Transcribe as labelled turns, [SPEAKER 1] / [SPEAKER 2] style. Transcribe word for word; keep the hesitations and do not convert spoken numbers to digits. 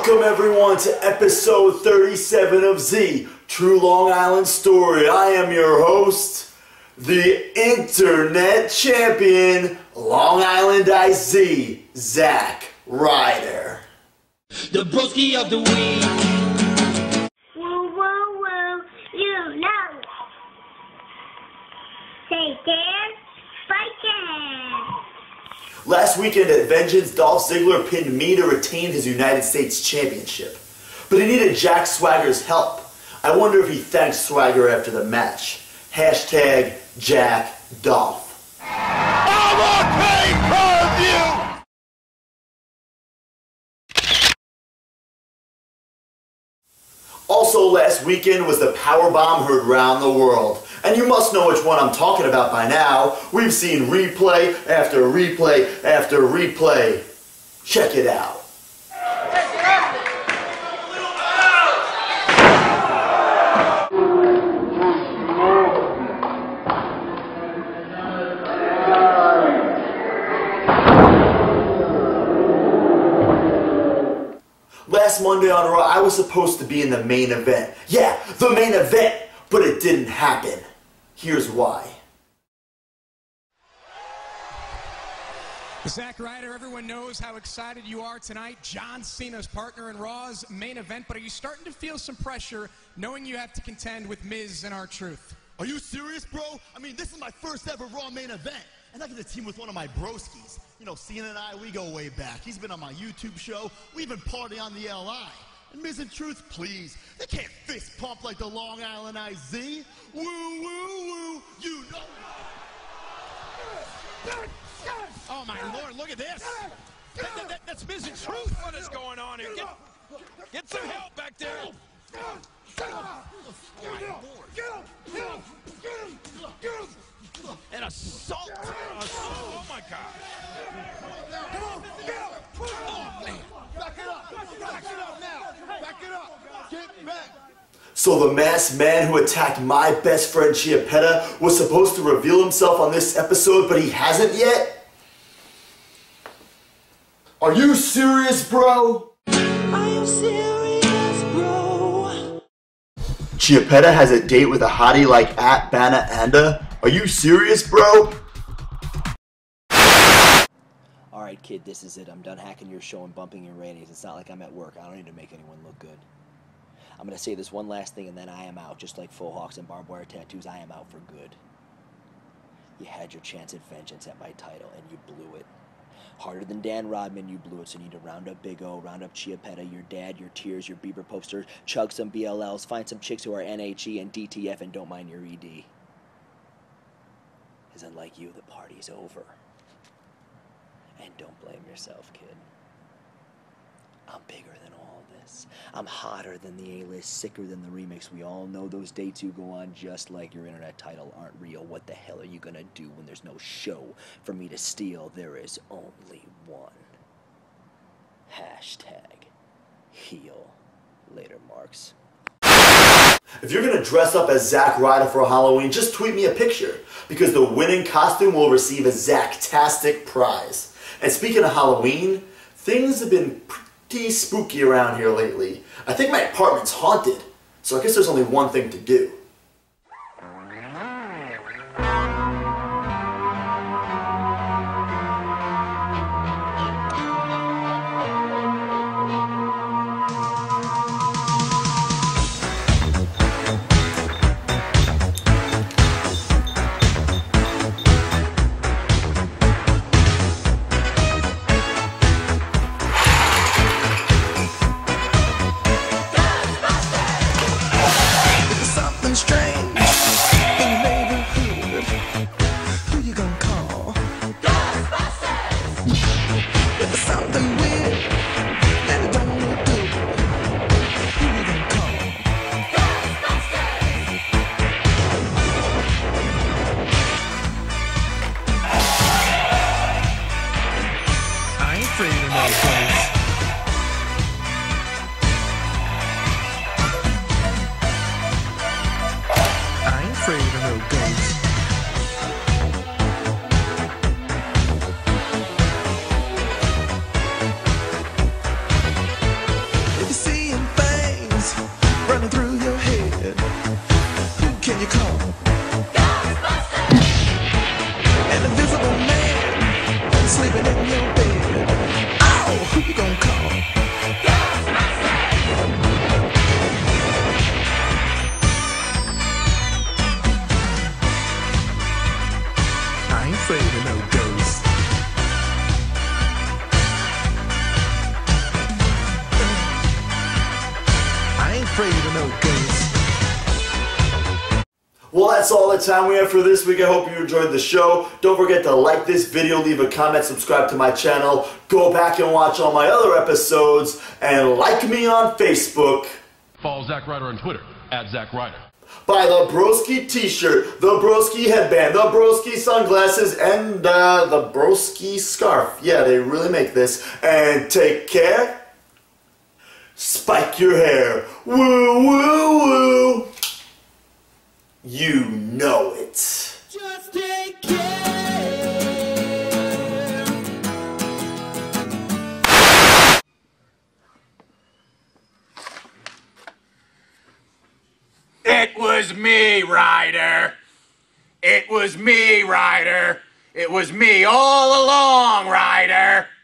[SPEAKER 1] Welcome everyone to episode thirty-seven of Z, True Long Island Story. I am your host, the internet champion, Long Island I Z, Zack Ryder.
[SPEAKER 2] The broski of the week.
[SPEAKER 3] Woo, woo, woo, you know. Say dance, fight dance.
[SPEAKER 1] Last weekend at Vengeance, Dolph Ziggler pinned me to retain his United States Championship. But he needed Jack Swagger's help. I wonder if he thanked Swagger after the match. Hashtag Jack Dolph.
[SPEAKER 4] I'm on pay-per-view!
[SPEAKER 1] Also last weekend was the Powerbomb heard round the world. And you must know which one I'm talking about by now. We've seen replay after replay after replay. Check it out. Last Monday on Raw, I was supposed to be in the main event. Yeah, the main event, but it didn't happen. Here's why.
[SPEAKER 5] Zack Ryder, everyone knows how excited you are tonight. John Cena's partner in Raw's main event, but are you starting to feel some pressure knowing you have to contend with Miz and R-Truth?
[SPEAKER 4] Are you serious, bro? I mean, this is my first ever Raw main event. And I get to team with one of my broskies. You know, Cena and I, we go way back. He's been on my YouTube show. We even party on the L I. And Miz and Truth, please, they can't fist pump like the Long Island I Z. Woo, woo, woo, you know.
[SPEAKER 5] Oh my Lord, look at this. That, that, that, that's Miz and Truth. What is going on here? Get, get some help back there. Oh my Lord. An assault. assault. Oh my God.
[SPEAKER 4] Come on, get up. Oh, man. Back it up. Back it up now. Back it up. Get back.
[SPEAKER 1] So the masked man who attacked my best friend Chiappetta was supposed to reveal himself on this episode, but he hasn't yet? Are you serious, bro?
[SPEAKER 2] I am serious, bro.
[SPEAKER 1] Chiappetta has a date with a hottie like at Bana Anda? Are you serious, bro?
[SPEAKER 6] Alright, kid, this is it. I'm done hacking your show and bumping your ratings. It's not like I'm at work. I don't need to make anyone look good. I'm going to say this one last thing and then I am out. Just like faux hawks and barbed wire tattoos, I am out for good. You had your chance at vengeance at my title and you blew it. Harder than Dan Rodman, you blew it, so you need to round up Big O, round up Chiappetta, your dad, your tears, your Bieber posters, chug some B L Ls, find some chicks who are N H E and D T F and don't mind your E D. Because unlike you, the party's over. And don't blame yourself, kid. I'm bigger than all this. I'm hotter than the A-list, sicker than the remix. We all know those dates you go on just like your internet title aren't real. What the hell are you gonna do when there's no show for me to steal? There is only one. Hashtag heel. Later, Marks.
[SPEAKER 1] If you're gonna dress up as Zack Ryder for Halloween, just tweet me a picture, because the winning costume will receive a Zack-tastic prize. And speaking of Halloween, things have been pretty spooky around here lately. I think my apartment's haunted, so I guess there's only one thing to do.
[SPEAKER 2] call? Ghostbusters! An invisible man sleeping in your bed. Oh, who you gonna call? Ghostbusters! I ain't afraid of no ghosts. I ain't afraid of no ghosts.
[SPEAKER 1] Well, that's all the time we have for this week. I hope you enjoyed the show. Don't forget to like this video, leave a comment, subscribe to my channel, go back and watch all my other episodes, and like me on Facebook.
[SPEAKER 7] Follow Zack Ryder on Twitter, at Zack Ryder.
[SPEAKER 1] Buy the Broski t-shirt, the Broski headband, the Broski sunglasses, and uh, the Broski scarf. Yeah, they really make this. And take care. Spike your hair. Woo, woo, woo. You know it.
[SPEAKER 2] Just take care.
[SPEAKER 5] It was me, Ryder. It was me, Ryder. It was me all along, Ryder.